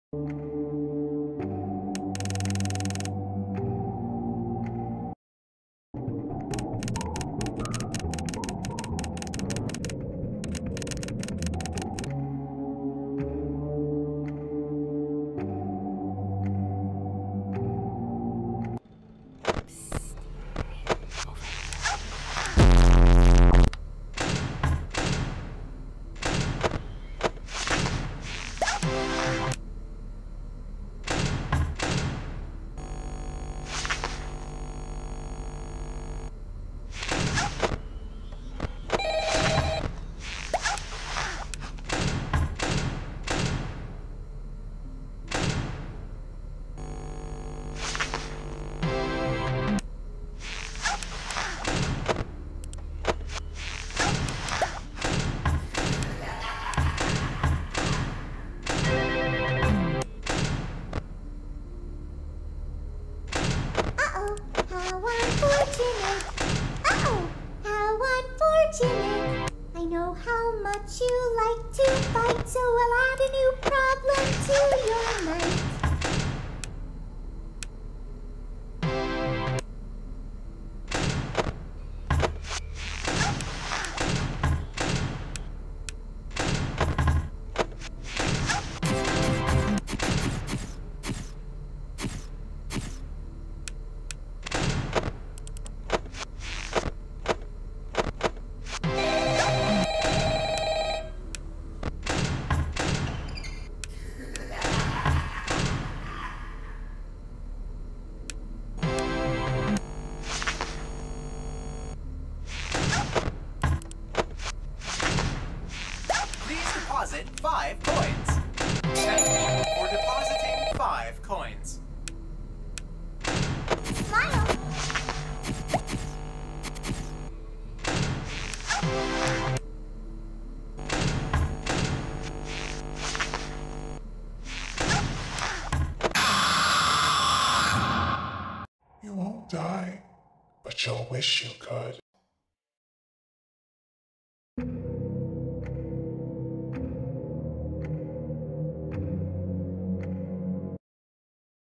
I know how much you like to fight, so I'll add a new problem to your night. Deposit 5 coins. Thank you for depositing 5 coins. Smile! You won't die, but you'll wish you could.